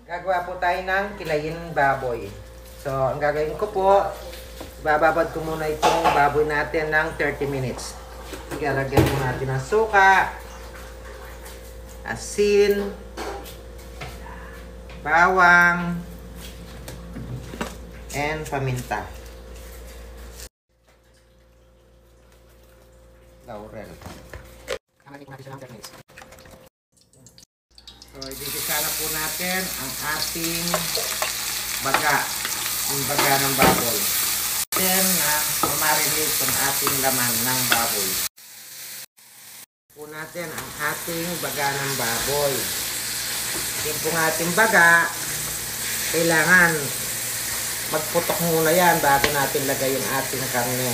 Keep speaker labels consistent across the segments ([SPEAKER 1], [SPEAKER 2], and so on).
[SPEAKER 1] Gagawa po tayo ng kilayin baboy. So, ang gagawin ko po, bababad ko muna itong baboy natin ng 30 minutes. Ilalagyan po natin ng suka, asin, bawang, and paminta. Laurel. Kalagay po natin siya ng 30 minutes. So, igigisa na po natin ang ating baga. Yung baga ng baboy. Then, marinate ang ating laman ng baboy. Po natin ang ating baga ng baboy. Yung pong ating baga, kailangan magputok muna yan bago natin lagay yung ating karne.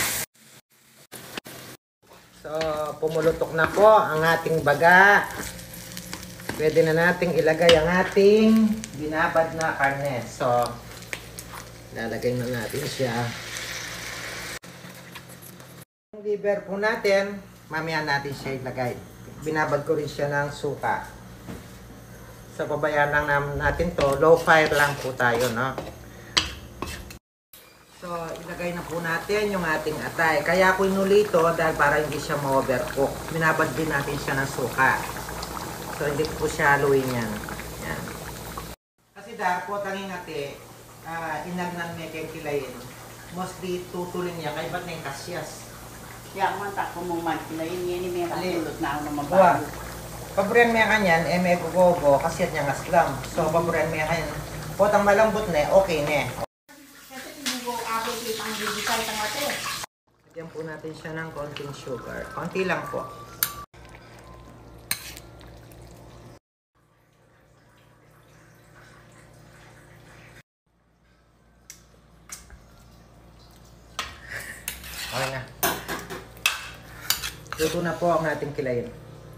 [SPEAKER 1] So, pumulutok na po ang ating baga. Pwede na nating ilagay ang ating binabad na karne. So, lalagay na natin siya. Yung liver po natin, mamaya natin siya ilagay. Binabad ko rin siya ng suka. So, pabayaan lang natin to. Low fire lang po tayo, no? So, ilagay na po natin yung ating atay. Kaya ako inuli ito dahil para hindi siya ma-overcook. Binabad din natin siya ng suka. So, hindi po siya haluin yan. Yan. Kasi dahil po tanging ate, inagnan may kayong kilayin. Mostly tutulin niya. Kaya ba't na yung kasyas?
[SPEAKER 2] Ya, man tako mong magkilayin. Yan may katulot na ako na mabago.
[SPEAKER 1] Pabriyan may kanyan, may gugogo, kasyat niya nga slam. So, pabriyan may kanyan. Potang malambot na, okay na.
[SPEAKER 2] Kasi tinugo ako kitang bibisay tang ate.
[SPEAKER 1] Lagyan po natin siya ng konting sugar. Konti lang po. Okay na. Luto na po ang ating kilayin.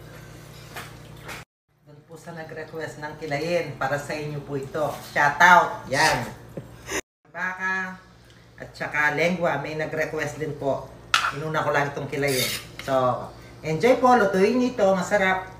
[SPEAKER 1] Doon po sa nag-request ng kilayin, para sa inyo po ito. Shout out! Yan! Baka at saka lengua, may nag-request din po. Inuna ko lang itong kilayin. So, enjoy po, lutuin nyo ito. Masarap.